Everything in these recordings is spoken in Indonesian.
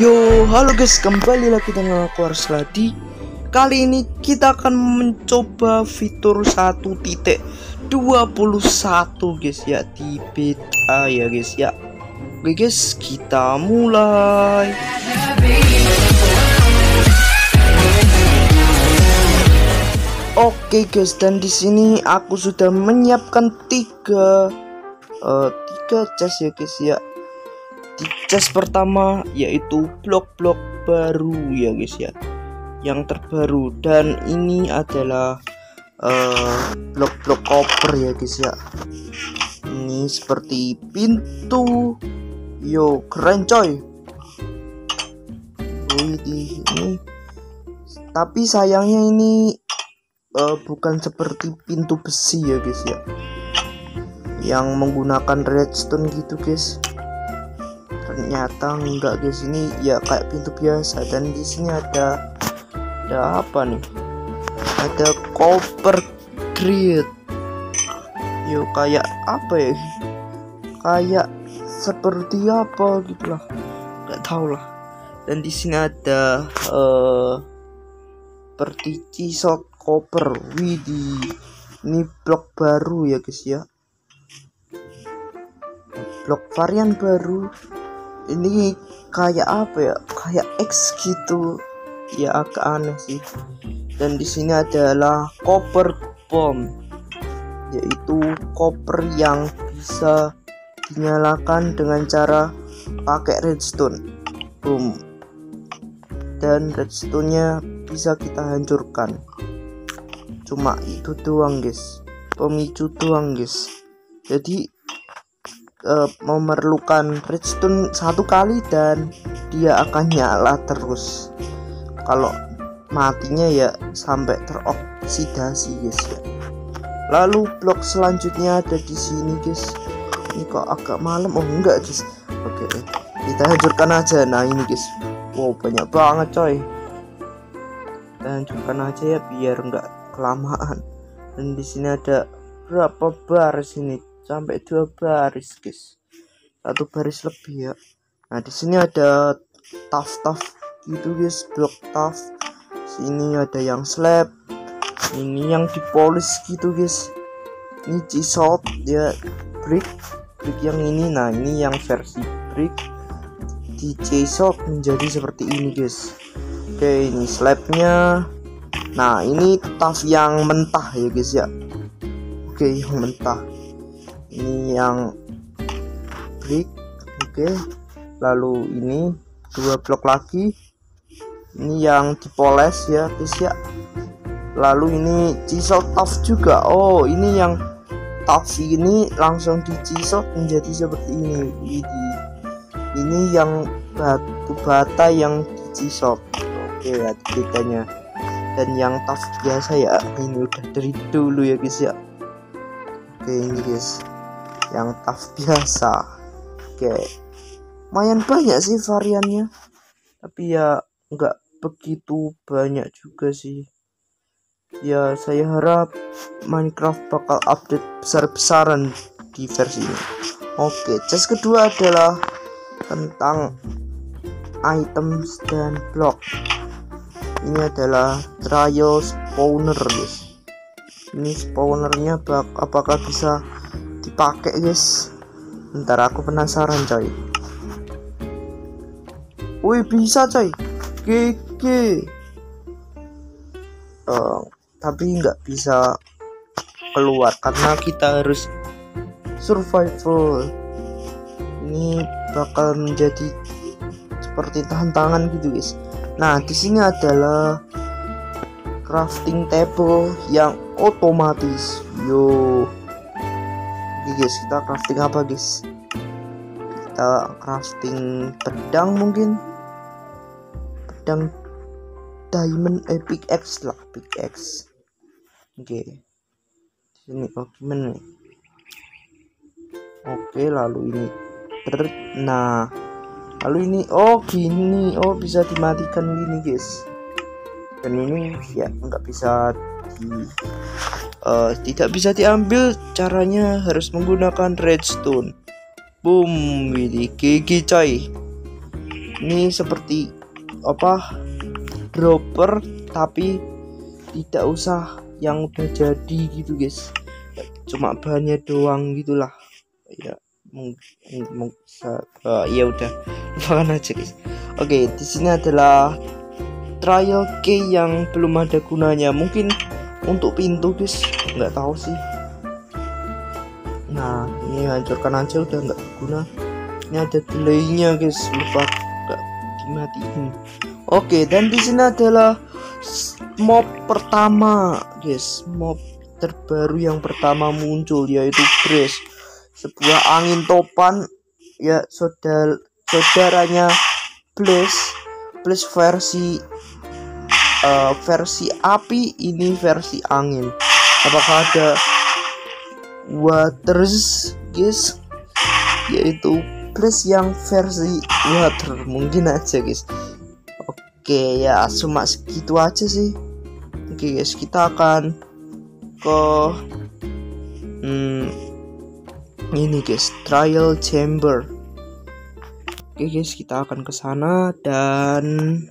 Yo, halo guys, kembali lagi dengan aku Arsladi. Kali ini kita akan mencoba fitur 1.21 guys ya, di beta ya guys ya. Oke guys, kita mulai. Oke guys, dan di sini aku sudah menyiapkan tiga chest ya guys ya. Di chest pertama yaitu blok-blok baru ya guys ya, yang terbaru, dan ini adalah blok-blok koper ya guys ya. Ini seperti pintu, yo keren coy. Ini tapi sayangnya ini bukan seperti pintu besi ya guys ya, yang menggunakan redstone gitu guys. Ternyata enggak guys, ini ya kayak pintu biasa. Dan di sini ada apa nih? Ada copper grid. Yo kayak apa ya? Kayak seperti apa gitulah. Enggak tahu lah. Dan di sini ada seperti chisel copper. Widih. Ini blok baru ya guys ya. Blok varian baru. Ini kayak apa ya? Kayak X gitu. Ya agak aneh sih. Dan di sini adalah copper bomb, yaitu koper yang bisa dinyalakan dengan cara pakai redstone. Boom. Dan redstone-nya bisa kita hancurkan. Cuma itu doang guys. Pemicu doang guys. Jadi memerlukan redstone satu kali dan dia akan nyala terus. Kalau matinya ya sampai teroksidasi guys ya. Lalu blok selanjutnya ada di sini guys. Ini kok agak malam, oh enggak guys. Oke, kita hancurkan aja. Nah ini guys, wow banyak banget coy. Kita hancurkan aja ya biar enggak kelamaan. Dan di sini ada berapa baris ini? Sampai 2 baris guys, 1 baris lebih ya. Nah di sini ada taf gitu guys, blok taf. Sini ada yang slab, ini yang dipolis gitu guys. Ini chisel ya, brick yang ini. Nah ini yang versi brick di chisel menjadi seperti ini guys. Oke, ini slabnya. Nah ini taf yang mentah ya guys ya. Oke, yang mentah. Ini yang brick. Oke, lalu ini 2 blok lagi, ini yang dipoles ya guys ya. Lalu ini chisel tough juga. Oh ini yang tough ini langsung di chisel menjadi seperti ini. Ini yang batu bata yang di chisel. Oke, lihat bedanya. Dan yang tough biasa ya, ini udah dari dulu ya guys ya. Oke, ini guys yang tough biasa. Oke, lumayan banyak sih variannya, tapi ya nggak begitu banyak juga sih ya. Saya harap Minecraft bakal update besar-besaran di versi ini. Oke, chest kedua adalah tentang items dan block. Ini adalah trial spawner guys. Ini spawnernya apakah bisa dipakai guys? Ntar aku penasaran coy. Wih bisa coy, GG. Tapi nggak bisa keluar karena kita harus survival. Ini bakal menjadi seperti tantangan gitu guys. Nah di sini adalah crafting table yang otomatis. Yo. Oke guys, kita crafting apa guys? Kita crafting pedang mungkin. Pedang diamond, pickaxe lah, pickaxe. Oke. Sini gimana nih? Oke, lalu ini. Nah, lalu ini gini. Oh bisa dimatikan gini guys. Dan ini ya nggak bisa tidak bisa diambil. Caranya harus menggunakan redstone. Boom, ini gigi coy. Ini seperti apa, dropper tapi tidak usah yang udah jadi gitu guys, cuma bahannya doang gitulah ya. Ya udah, lupakan aja guys. Oke, di sini adalah trial key yang belum ada gunanya, mungkin untuk pintu guys, nggak tahu sih. Nah, ini hancurkan aja, udah nggak berguna. Ini ada delaynya guys, lupa nggak dimatiin. Oke, dan di sini adalah mob pertama guys, mob terbaru yang pertama muncul, yaitu Blaze, sebuah angin topan ya, saudaranya Blaze versi api, ini versi angin. Apakah ada waters guys, yaitu Blaze yang versi water, mungkin aja guys. Oke ya, cuma segitu aja sih. Oke guys, kita akan ke ini guys, trial chamber. Oke guys, kita akan ke sana dan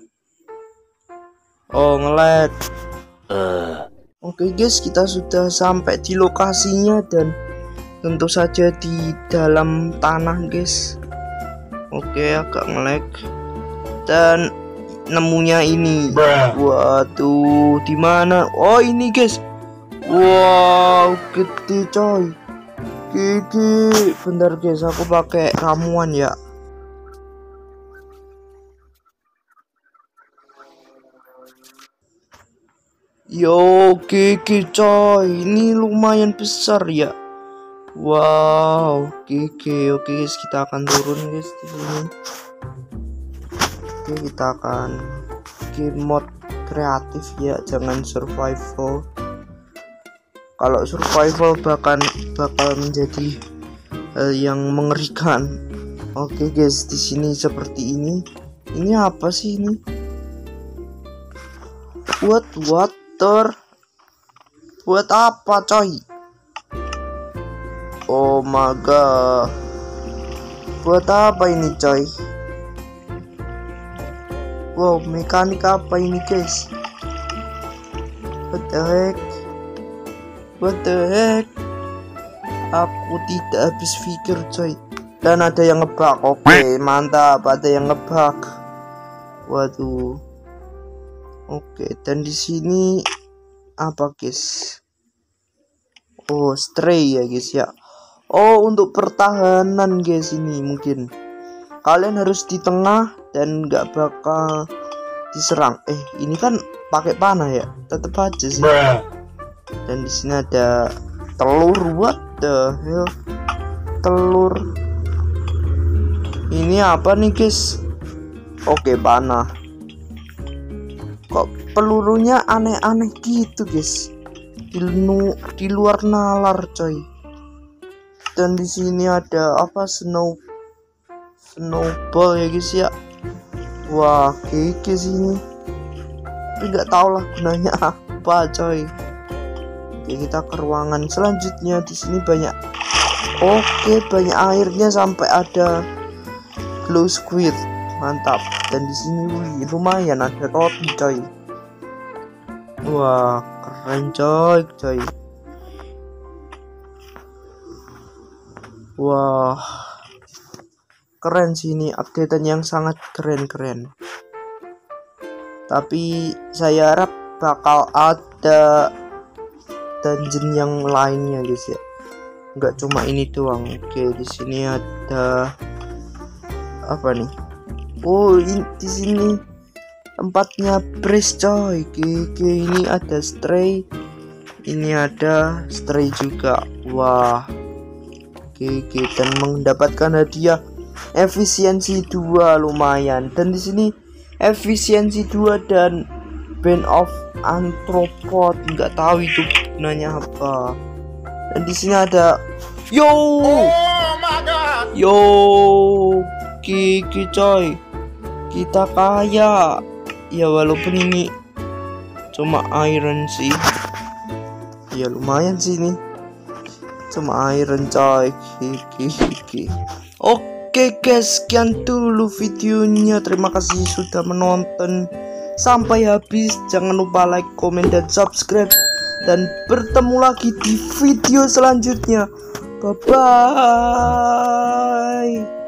nge-lag. Oke guys, kita sudah sampai di lokasinya dan tentu saja di dalam tanah guys. Oke, agak nge-lag dan nemunya ini. Waduh, di mana? Oh, ini guys. Wow, gede coy. Gede. Bentar guys, aku pakai ramuan ya. Yo, GG coy, ini lumayan besar ya. Wow, GG. Oke guys, kita akan turun guys di sini. Oke, kita akan game mode kreatif ya, jangan survival. Kalau survival bakal menjadi yang mengerikan. Oke guys, di sini seperti ini. Ini apa sih ini? Water. Buat apa coy? Oh my god. Buat apa ini coy? Wow, mekanik apa ini guys? What the heck? Aku tidak habis pikir coy. Dan ada yang ngebug. Oke, mantap, ada yang ngebug. Waduh. Oke, dan di sini apa guys? Oh, stray ya guys ya. Oh, untuk pertahanan guys, ini mungkin kalian harus di tengah dan nggak bakal diserang. Ini kan pakai panah ya, tetep aja sih. Dan di sini ada telur. What the hell? Telur. Ini apa nih guys? Oke, panah. Kok pelurunya aneh-aneh gitu guys? Di luar nalar coy. Dan di sini ada apa? Snowball ya guys ya. Wah, keke sini. Tapi nggak tahu lah gunanya apa coy. Oke, kita ke ruangan selanjutnya. Di sini banyak. Oke, banyak airnya sampai ada glow squid. Mantap. Dan di sini lumayan ada roti coy. Wah, keren coy. Wah, keren sih, ini updatean yang sangat keren. Tapi saya harap bakal ada dungeon yang lainnya guys ya, nggak cuma ini doang. Oke, di sini ada apa nih? Oh, di sini tempatnya Blaze coy. Ini ada stray, ini ada stray juga. Wah, dan mendapatkan hadiah efisiensi 2 lumayan. Dan di sini efisiensi 2 dan band of anthropod, nggak tahu itu gunanya apa. Dan di sini ada Gigi coy, kita kaya ya, walaupun ini cuma iron sih ya, lumayan sih ini cuma iron coy. Gigi. Oke Oke guys, sekian dulu videonya. Terima kasih sudah menonton sampai habis. Jangan lupa like, komen, dan subscribe. Dan bertemu lagi di video selanjutnya. Bye bye.